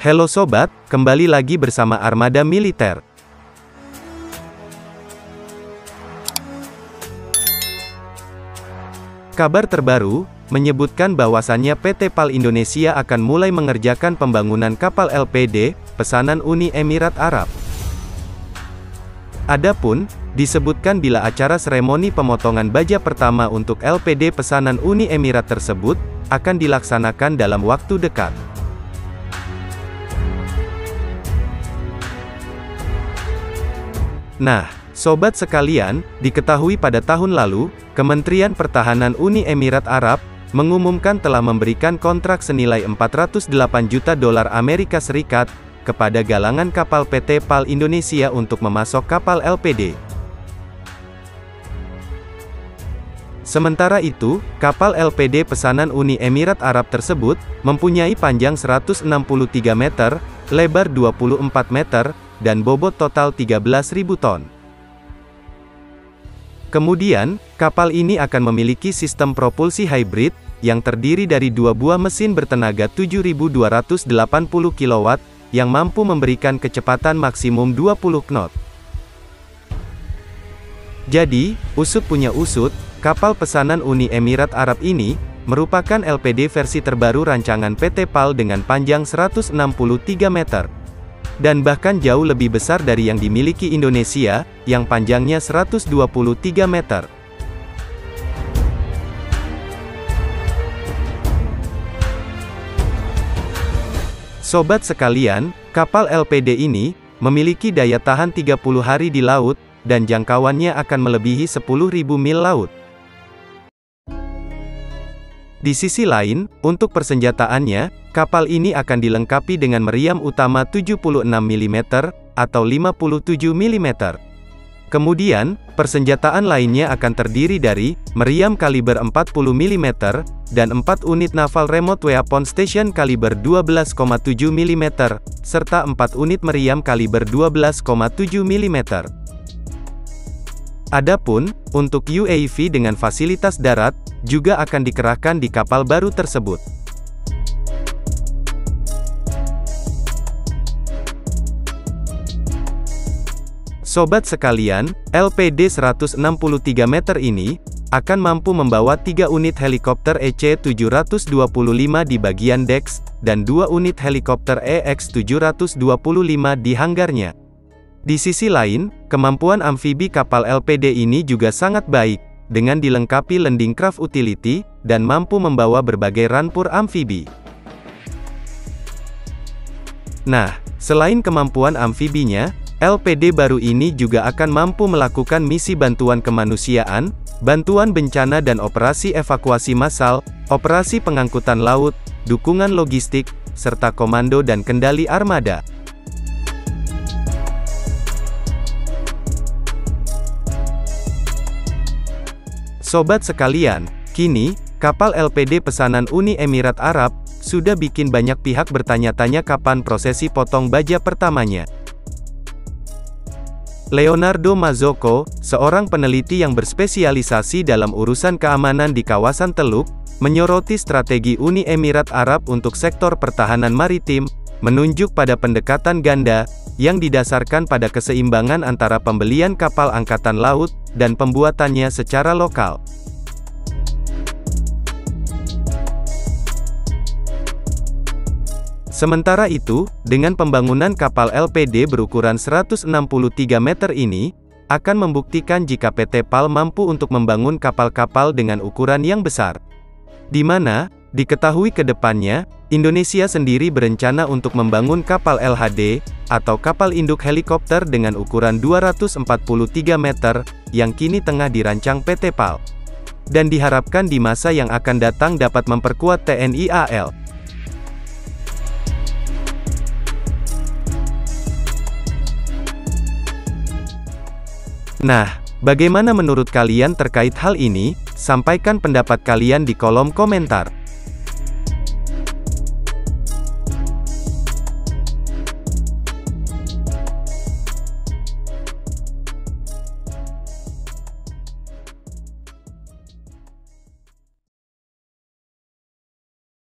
Halo sobat, kembali lagi bersama Armada Militer. Kabar terbaru menyebutkan bahwasannya PT PAL Indonesia akan mulai mengerjakan pembangunan kapal LPD pesanan Uni Emirat Arab. Adapun disebutkan bila acara seremoni pemotongan baja pertama untuk LPD pesanan Uni Emirat tersebut akan dilaksanakan dalam waktu dekat. Nah, sobat sekalian, diketahui pada tahun lalu, Kementerian Pertahanan Uni Emirat Arab mengumumkan telah memberikan kontrak senilai 408 juta dolar Amerika Serikat kepada galangan kapal PT PAL Indonesia untuk memasok kapal LPD. Sementara itu, kapal LPD pesanan Uni Emirat Arab tersebut mempunyai panjang 163 meter, lebar 24 meter, dan bobot total 13.000 ton. Kemudian, kapal ini akan memiliki sistem propulsi hybrid, yang terdiri dari dua buah mesin bertenaga 7.280 kW, yang mampu memberikan kecepatan maksimum 20 knot. Jadi, usut punya usut, kapal pesanan Uni Emirat Arab ini, merupakan LPD versi terbaru rancangan PT PAL dengan panjang 163 meter. Dan bahkan jauh lebih besar dari yang dimiliki Indonesia, yang panjangnya 123 meter. Sobat sekalian, kapal LPD ini memiliki daya tahan 30 hari di laut, dan jangkauannya akan melebihi 10.000 mil laut. Di sisi lain, untuk persenjataannya, kapal ini akan dilengkapi dengan meriam utama 76 mm, atau 57 mm. Kemudian, persenjataan lainnya akan terdiri dari, meriam kaliber 40 mm, dan 4 unit Naval Remote Weapon Station kaliber 12,7 mm, serta 4 unit meriam kaliber 12,7 mm. Adapun, untuk UAV dengan fasilitas darat, juga akan dikerahkan di kapal baru tersebut. Sobat sekalian, LPD 163 meter ini, akan mampu membawa 3 unit helikopter EC-725 di bagian deks, dan 2 unit helikopter EX-725 di hanggarnya. Di sisi lain, kemampuan amfibi kapal LPD ini juga sangat baik, dengan dilengkapi landing craft utility, dan mampu membawa berbagai rampur amfibi. Nah, selain kemampuan amfibinya, LPD baru ini juga akan mampu melakukan misi bantuan kemanusiaan, bantuan bencana dan operasi evakuasi massal, operasi pengangkutan laut, dukungan logistik, serta komando dan kendali armada. Sobat sekalian, kini, kapal LPD pesanan Uni Emirat Arab, sudah bikin banyak pihak bertanya-tanya kapan prosesi potong baja pertamanya. Leonardo Mazzocco, seorang peneliti yang berspesialisasi dalam urusan keamanan di kawasan Teluk, menyoroti strategi Uni Emirat Arab untuk sektor pertahanan maritim, menunjuk pada pendekatan ganda, yang didasarkan pada keseimbangan antara pembelian kapal angkatan laut, dan pembuatannya secara lokal. Sementara itu, dengan pembangunan kapal LPD berukuran 163 meter ini, akan membuktikan jika PT PAL mampu untuk membangun kapal-kapal dengan ukuran yang besar. Di mana, diketahui ke depannya, Indonesia sendiri berencana untuk membangun kapal LHD, atau kapal induk helikopter dengan ukuran 243 meter, yang kini tengah dirancang PT PAL. Dan diharapkan di masa yang akan datang dapat memperkuat TNI AL. Nah, bagaimana menurut kalian terkait hal ini? Sampaikan pendapat kalian di kolom komentar.